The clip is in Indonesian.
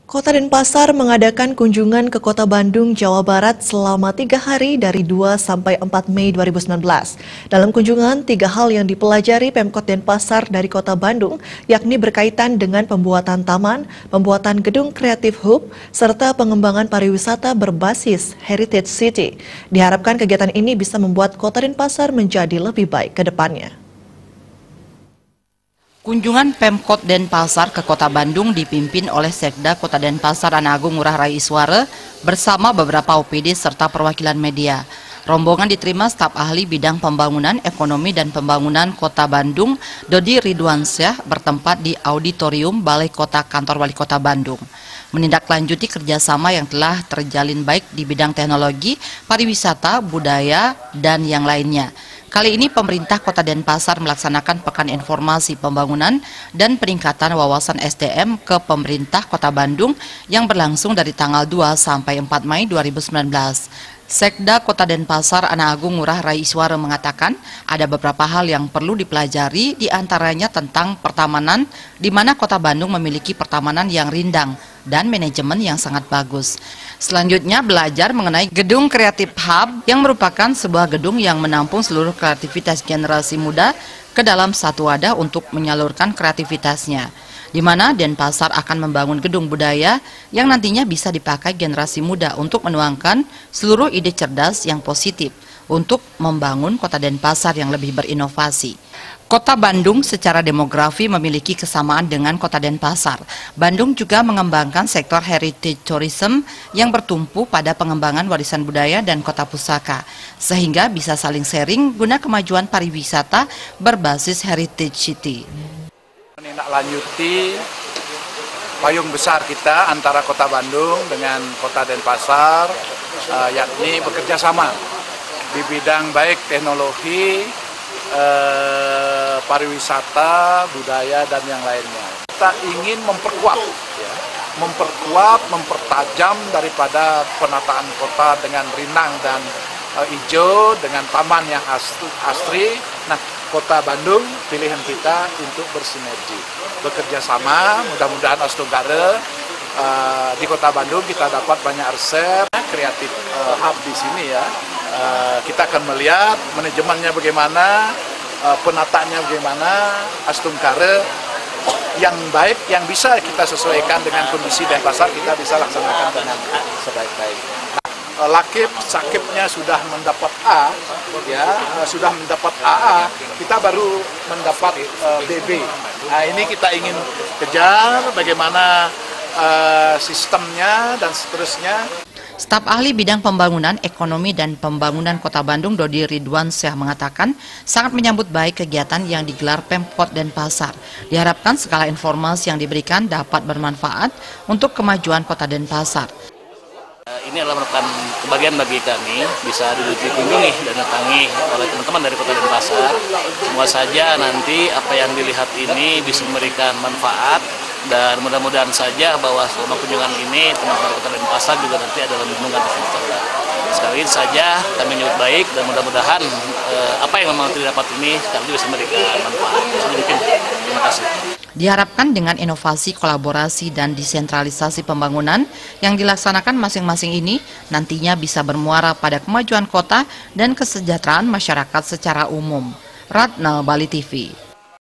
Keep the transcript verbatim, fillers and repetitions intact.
Kota Denpasar mengadakan kunjungan ke Kota Bandung, Jawa Barat selama tiga hari dari dua sampai empat Mei dua ribu sembilan belas. Dalam kunjungan, tiga hal yang dipelajari Pemkot Denpasar dari Kota Bandung, yakni berkaitan dengan pembuatan taman, pembuatan gedung kreatif hub, serta pengembangan pariwisata berbasis Heritage City. Diharapkan kegiatan ini bisa membuat Kota Denpasar menjadi lebih baik ke depannya. Kunjungan Pemkot Denpasar ke Kota Bandung dipimpin oleh Sekda Kota Denpasar Ana Agung Ngurah Rai Iswara bersama beberapa O P D serta perwakilan media. Rombongan diterima staf ahli bidang pembangunan, ekonomi, dan pembangunan Kota Bandung, Dodi Ridwansyah, bertempat di Auditorium Balai Kota Kantor Wali Kota Bandung. Menindaklanjuti kerjasama yang telah terjalin baik di bidang teknologi, pariwisata, budaya, dan yang lainnya. Kali ini pemerintah Kota Denpasar melaksanakan Pekan Informasi Pembangunan dan Peningkatan Wawasan S D M ke pemerintah Kota Bandung yang berlangsung dari tanggal dua sampai empat Mei dua ribu sembilan belas. Sekda Kota Denpasar Ana Agung Ngurah Rai Iswara mengatakan ada beberapa hal yang perlu dipelajari, diantaranya tentang pertamanan, di mana Kota Bandung memiliki pertamanan yang rindang dan manajemen yang sangat bagus. Selanjutnya belajar mengenai Gedung Kreatif Hub yang merupakan sebuah gedung yang menampung seluruh kreativitas generasi muda ke dalam satu wadah untuk menyalurkan kreativitasnya, di mana Denpasar akan membangun gedung budaya yang nantinya bisa dipakai generasi muda untuk menuangkan seluruh ide cerdas yang positif untuk membangun Kota Denpasar yang lebih berinovasi. Kota Bandung secara demografi memiliki kesamaan dengan Kota Denpasar. Bandung juga mengembangkan sektor heritage tourism yang bertumpu pada pengembangan warisan budaya dan kota pusaka, sehingga bisa saling sharing guna kemajuan pariwisata berbasis heritage city. Menindaklanjuti payung besar kita antara Kota Bandung dengan Kota Denpasar, uh, yakni bekerja sama di bidang baik teknologi, Uh, pariwisata, budaya, dan yang lainnya. Kita ingin memperkuat, ya, memperkuat, mempertajam daripada penataan kota dengan rindang dan uh, hijau, dengan taman yang asri. Nah, Kota Bandung pilihan kita untuk bersinergi, bekerja sama. Mudah-mudahan Astunggara uh, di Kota Bandung kita dapat banyak resep kreatif uh, hub di sini, ya. Uh, kita akan melihat manajemennya bagaimana, uh, penataannya bagaimana, Astunggara yang baik, yang bisa kita sesuaikan dengan kondisi Denpasar, kita bisa laksanakan dengan sebaik-baik. Nah, uh, Lakip, Sakipnya sudah mendapat A, ya, uh, sudah mendapat A A, kita baru mendapat uh, B B. Nah, ini kita ingin kejar bagaimana uh, sistemnya dan seterusnya. Staf ahli bidang pembangunan, ekonomi, dan pembangunan Kota Bandung Dodi Ridwansyah mengatakan sangat menyambut baik kegiatan yang digelar Pemkot Denpasar. Diharapkan segala informasi yang diberikan dapat bermanfaat untuk kemajuan Kota Denpasar. Ini adalah merupakan kebahagiaan bagi kami bisa dikunjungi dan datangi oleh teman-teman dari Kota Denpasar. Semua saja nanti apa yang dilihat ini bisa memberikan manfaat, dan mudah-mudahan saja bahwa selama kunjungan ini teman-teman Kota Denpasar juga nanti adalah lindungan di sini. Sekali ini saja kami menyambut baik, dan mudah-mudahan eh, apa yang memang didapat ini kami bisa memberikan manfaat. Mungkin. Terima kasih. Diharapkan dengan inovasi, kolaborasi, dan desentralisasi pembangunan yang dilaksanakan masing-masing ini nantinya bisa bermuara pada kemajuan kota dan kesejahteraan masyarakat secara umum. Ratna, Bali T V.